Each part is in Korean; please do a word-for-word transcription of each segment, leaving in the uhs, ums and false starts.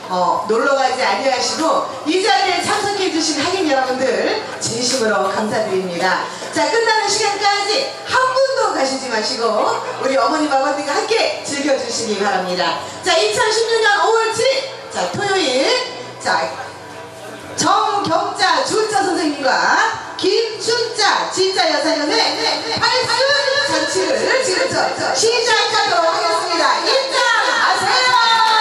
어, 놀러가지 아니하시고 이 자리에 참석해 주신 학인 여러분들 진심으로 감사드립니다. 자, 끝나는 시간까지 한 분도 가시지 마시고 우리 어머님 아버님과 함께 즐겨주시기 바랍니다. 자, 이천십육 년 오월 칠일 자, 토요일 자, 정경자 주자 선생님과 김춘자 진짜 여사연의 팔순 잔치를 지금부터 시작하도록 하겠습니다. 입장하세요.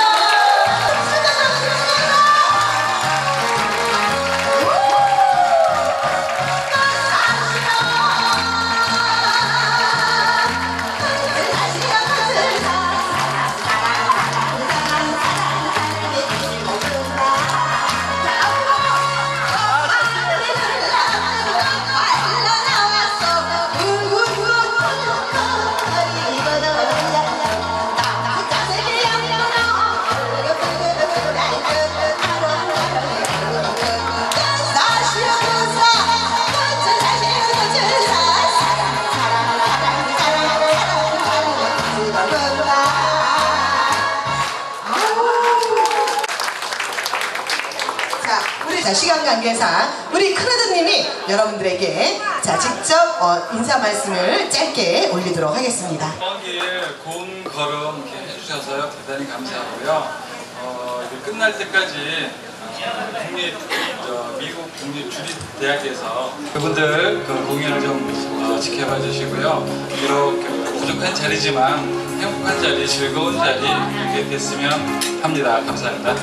자, 시간 관계상 우리 큰아드님이 여러분들에게 자 직접 어, 인사 말씀을 짧게 올리도록 하겠습니다. 이번 길 고운 걸음 이렇게 해주셔서 대단히 감사하고요. 어, 이제 끝날 때까지 어, 국립 저, 미국 국립주립대학에서 그분들 그 공연을 좀 어, 지켜봐 주시고요. 비록 부족한 자리지만 행복한 자리, 즐거운 자리 이렇게 됐으면 합니다. 감사합니다.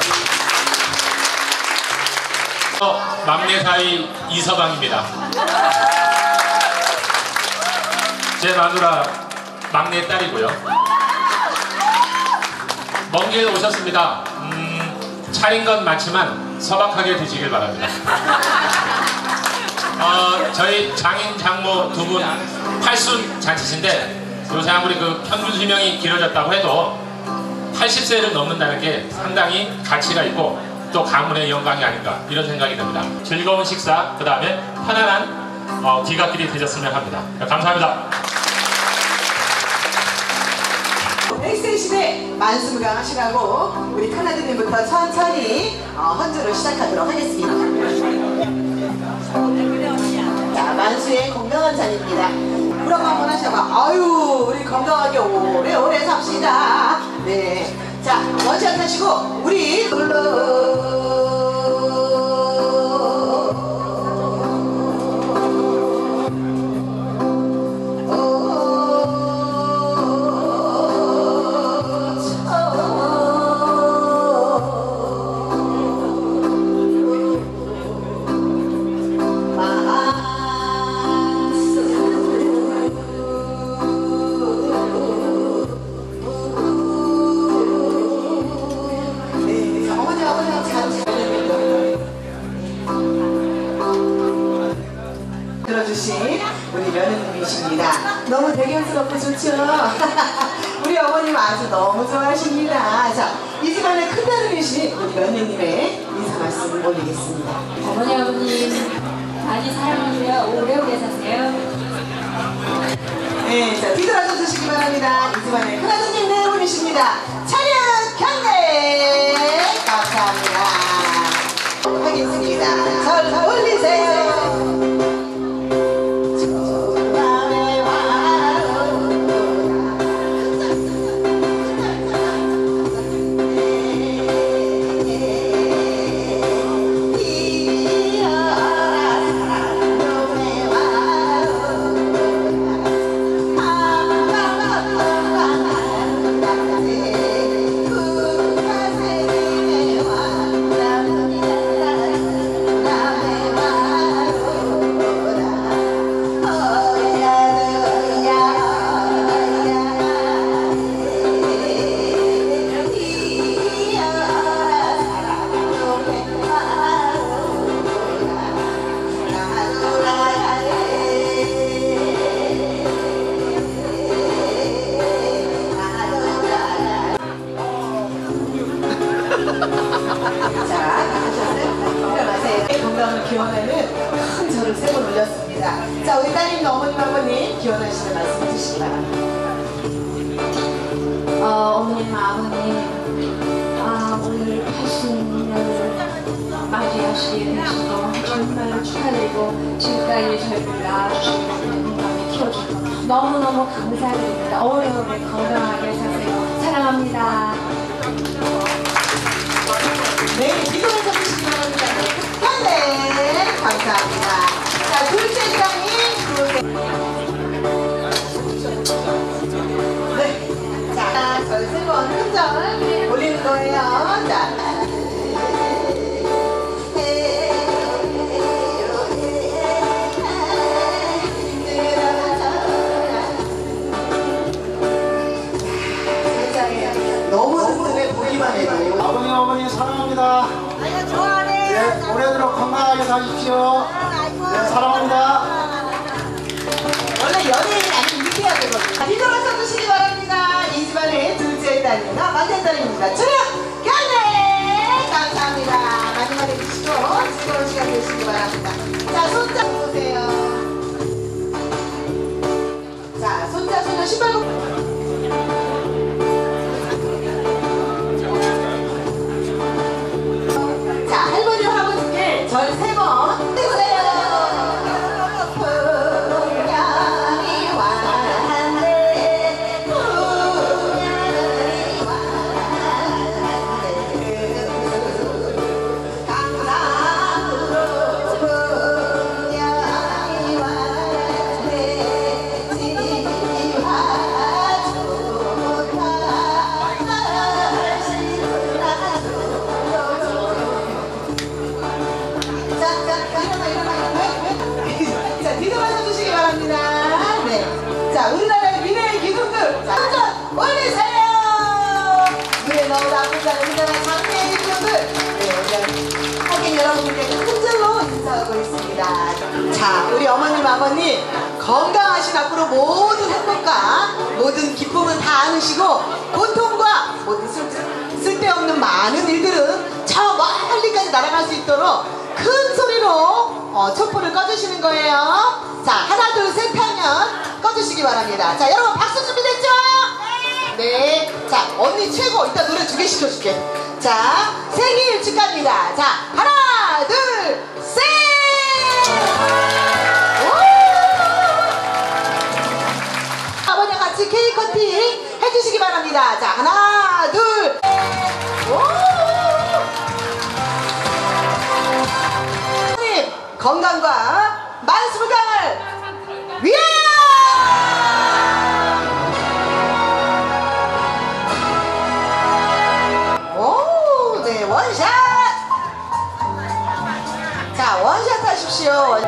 어, 막내 사위 이서방입니다. 제 마누라 막내 딸이고요. 먼 길 오셨습니다. 음, 차린 건 많지만 서박하게 드시길 바랍니다. 어, 저희 장인 장모 두 분 팔순 잔치신데 요새 아무리 그 평균 수명이 길어졌다고 해도 팔십 세를 넘는다는 게 상당히 가치가 있고 또 가문의 영광이 아닌가 이런 생각이 듭니다. 즐거운 식사, 그 다음에 편안한 어, 귀갓길이 되셨으면 합니다. 감사합니다. 엑셀 시대 만수무강 하시라고 우리 큰아드님부터 천천히 어, 헌주를 시작하도록 하겠습니다. 자, 만수의 건강한 잔입니다. 그럼 한번 하셔봐. 아유, 우리 건강하게 오래오래 삽시다. 네. 자, 원샷 하시고 우리 놀러 들어주신 우리 며느님이십니다. 너무 대견스럽고 좋죠? 우리 어머님 아주 너무 좋아하십니다. 자, 이 집안의 큰며느리신 우리 며느님의 인사 말씀을 올리겠습니다. 어머니 아버님 많이 사랑하고요. 오래오래 사세요. 네, 자, 뒤돌아서 주시기 바랍니다. 이 집안의 큰아드님 네 분이십니다. 차렷 경례 감사합니다. 하겠습니다. 절 올리세요. 기원하는 큰 절을 세 번 올렸습니다. 자, 우리 따님도 어머님 아버님 기원하시는 말씀 해주시기 바랍니다. 어, 어머님 아버님 아, 오늘 팔십 년을 맞이하시게 되신 거 정말 축하드리고 지금까지 저희를 낳아주시고 건강히 키워주셔서 너무너무 감사드립니다. 오래오래 건강하게 사세요. 사랑합니다. 네, 기도해서 주시기 바랍니다. 네, 감사합니다. 자, 둘째 장이 둘째. 네, 자, 저희 세 번 흔절 올리는 거예요. 자. 너무 든든해 보기만 해도. 아버님 어머니 사랑합니다. 네, 올해도록 건강하게 사십시오. 네, 사랑합니다. 원래 연예인이 아니면 이렇게 해야 되거든요. 뒤돌아서 주시기 바랍니다. 이 집안의 둘째 딸입니다. 만세 딸입니다. 출연 견례 감사합니다. 많이 많이 드시고 즐거운 시간 되시기 바랍니다. 자, 손자 보세요. 자, 손자 손자 신발 벗고. 자, 할머니와 할아버지께 절 세 번 떼세요. 풍년이 왔네, 풍년이 왔네, 강남으로 풍년이 왔네, 지화 좋다, 날씨는 자, 뒤돌아서 주시기 바랍니다. 네. 자, 우리나라의 미래의 기둥들. 자, 한전 올리세요! 미래 너무 나쁜 자는 우리나라 장래의 기둥들. 네, 우리 하긴 여러분들께 큰 절로 인사하고 있습니다. 자, 우리 어머님, 아버님, 건강하신 앞으로 모든 행복과 모든 기쁨은 다 안으시고, 고통과 모든 쓸, 쓸데없는 많은 일들은 저 멀리까지 날아갈 수 있도록 큰 소리로 어, 촛불을 꺼주시는 거예요. 자, 하나 둘 셋 하면 꺼주시기 바랍니다. 자, 여러분 박수 준비됐죠? 네. 자, 언니 최고. 이따 노래 두 개 시켜줄게. 자, 생일 축하합니다. 자, 하나 둘 셋. 아버님 같이 케이크 커팅 해주시기 바랍니다. 자, 하나 둘. 건강과 만수무강을 위하여! 오, 네, 원샷! 자, 원샷 하십시오.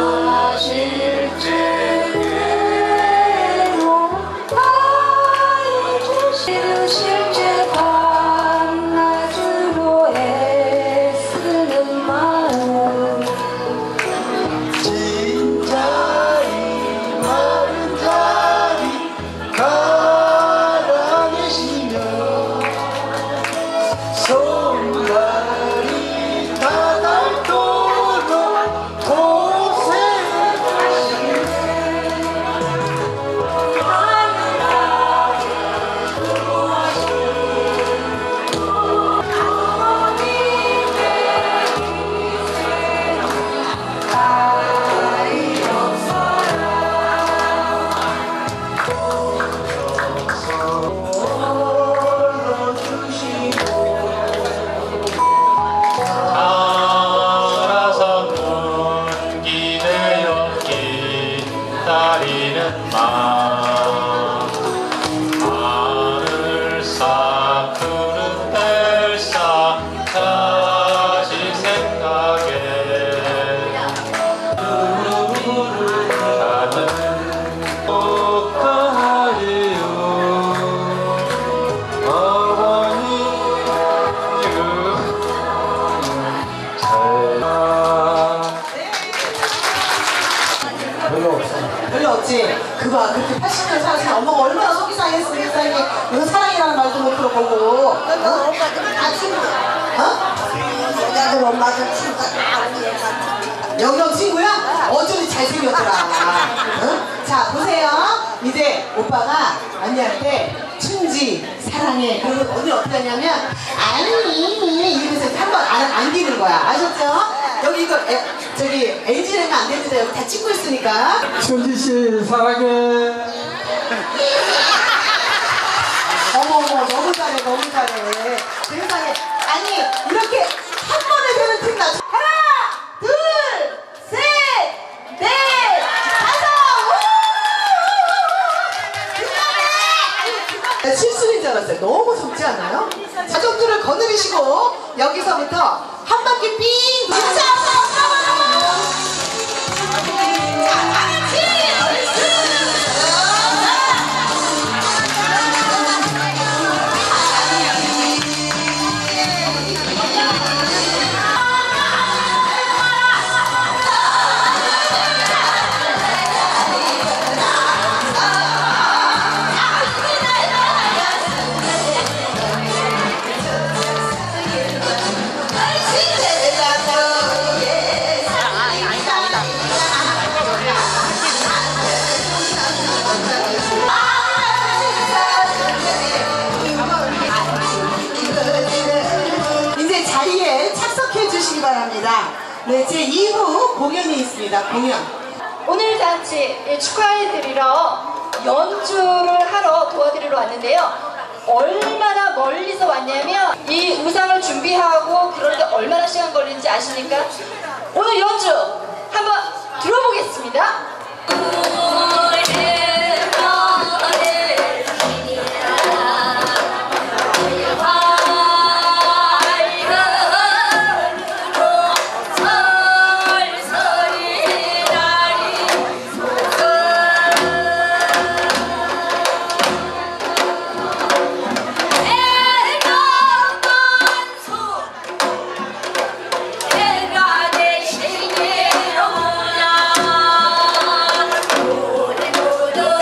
실제 밤낮으로 애쓰는 마음 진짜 이 마른 자리 가라계시며 손발이 다 닳도록 고생하시네. 살아서 눈기내어 기다리는 마음 하늘 싹 푸른 햇살 자식 생각에 나는 꼭하리요 어머니 별로 없어. 별로 없지? 그봐, 그렇게 팔십 년 살았으면 엄마가 얼마나 속이 상했으니까 이게 이거 사랑이라는 말도 못 들어보고. 어? 엄마들 다 친구야. 어? 여자들 엄마들 친구가 다 우리 엄마. 영영 친구야? 어쩐지 잘생겼더라. 응? 자, 보세요. 이제 오빠가 언니한테 춘지 사랑해. 그리고 오늘 어떻게 하냐면 아니 이러면서 한번 안, 안기는 거야. 아셨죠? 여기 이거 에, 저기 엔진하면 안 되는데 여기 다 찍고 있으니까. 천지씨 사랑해. 어머 어머 너무 잘해 너무 잘해. 세상에 아니 이렇게 한 번에 되는 팀 나. 하나 둘 셋 넷 다섯. 나 실수인 줄 알았어요. 너무 속지 않아요? 자전거를 거느리시고 여기서부터 한 바퀴 삥 진짜 바랍니다. 네, 제이 부 공연이 있습니다. 공연. 오늘 잔치 축하해드리러 연주를 하러 도와드리러 왔는데요. 얼마나 멀리서 왔냐면 이 의상을 준비하고 그러는데 얼마나 시간 걸리는지 아십니까? 오늘 연주 한번 들어보겠습니다. 내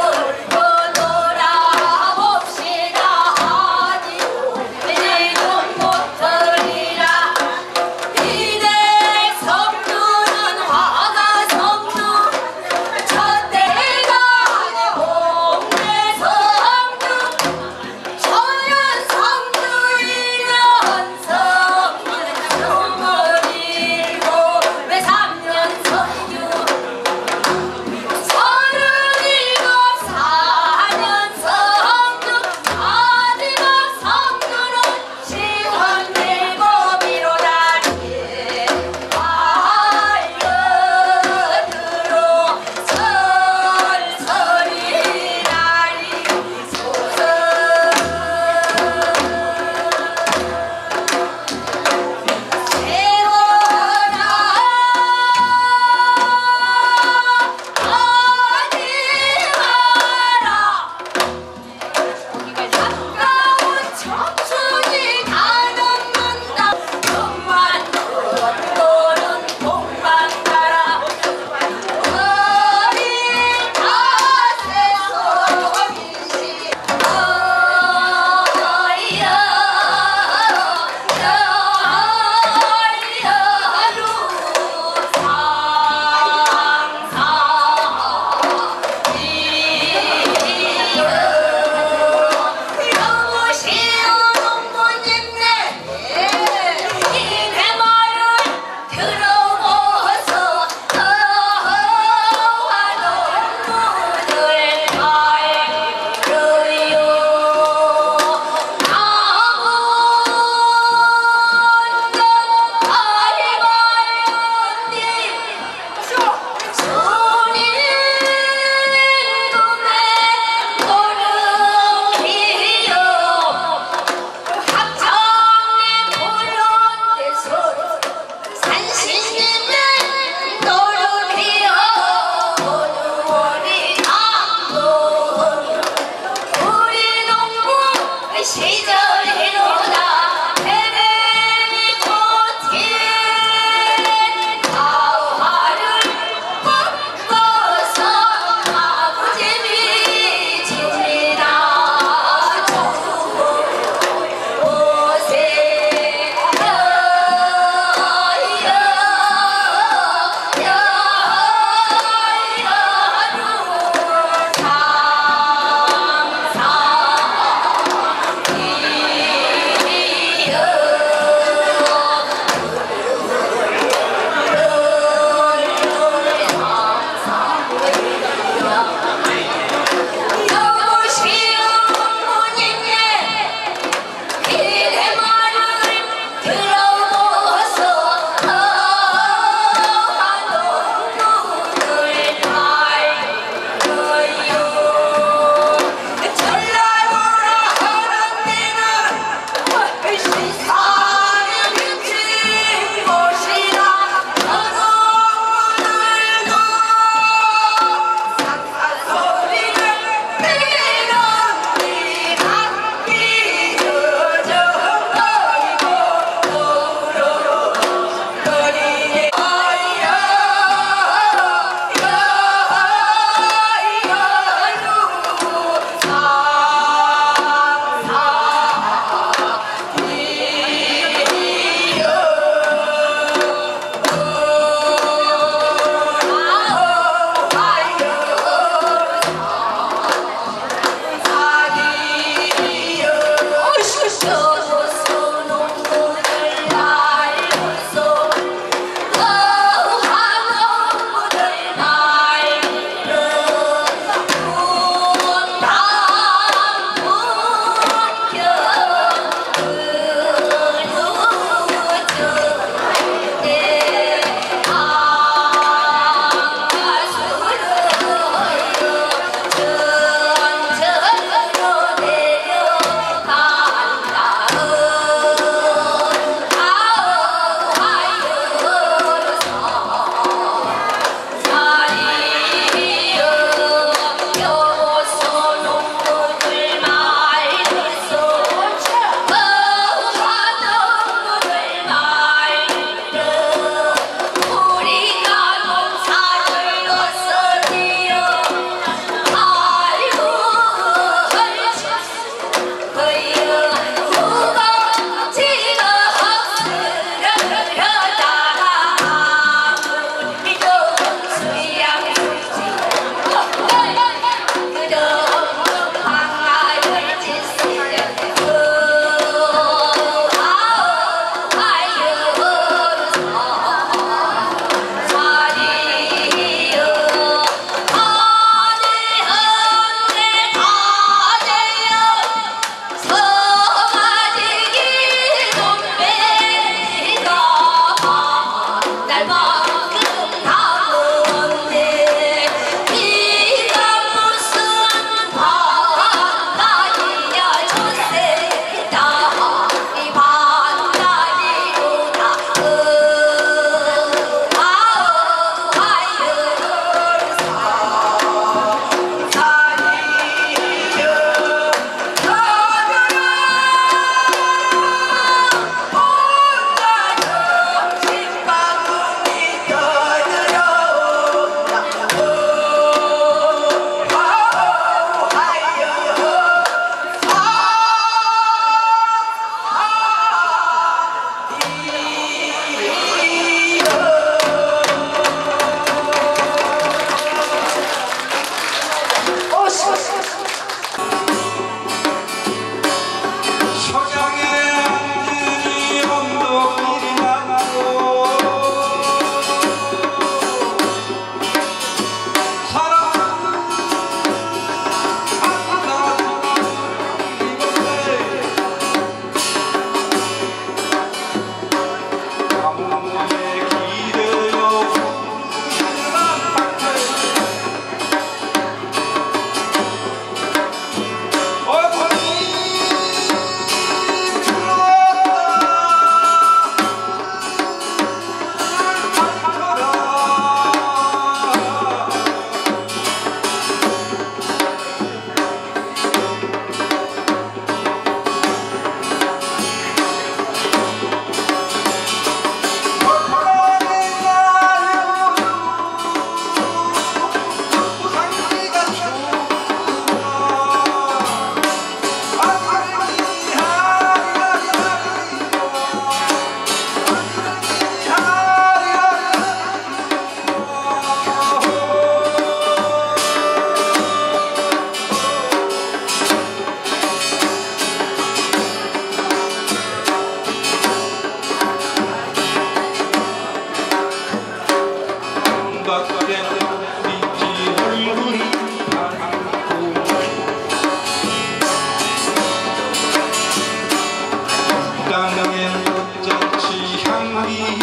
어쩐지 향기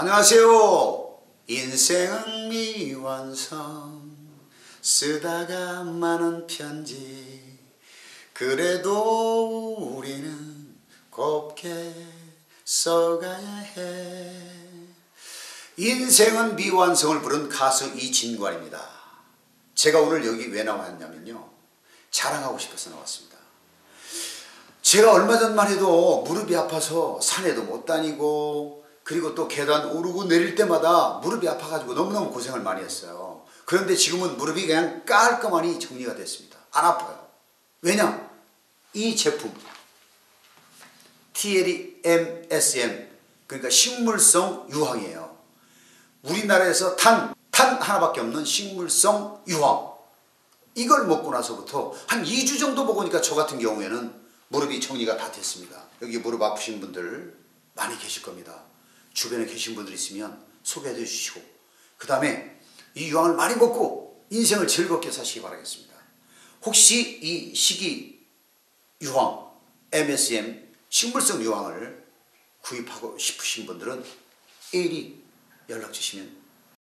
안녕하세요. 인생은 미완성 쓰다가 많은 편지 그래도 우리는 곱게 써가야 해. 인생은 미완성을 부른 가수 이진관입니다. 제가 오늘 여기 왜 나왔냐면요, 자랑하고 싶어서 나왔습니다. 제가 얼마 전만 해도 무릎이 아파서 산에도 못 다니고 그리고 또 계단 오르고 내릴 때마다 무릎이 아파가지고 너무너무 고생을 많이 했어요. 그런데 지금은 무릎이 그냥 깔끔하니 정리가 됐습니다. 안 아파요. 왜냐? 이 제품 티엘이 엠에스엠, 그러니까 식물성 유황이에요. 우리나라에서 단, 단 하나밖에 없는 식물성 유황. 이걸 먹고 나서부터 한 이 주 정도 먹으니까 저 같은 경우에는 무릎이 정리가 다 됐습니다. 여기 무릎 아프신 분들 많이 계실 겁니다. 주변에 계신 분들 있으면 소개해 주시고, 그 다음에 이 유황을 많이 먹고 인생을 즐겁게 사시기 바라겠습니다. 혹시 이 식이 유황 엠에스엠 식물성 유황을 구입하고 싶으신 분들은 일이 연락 주시면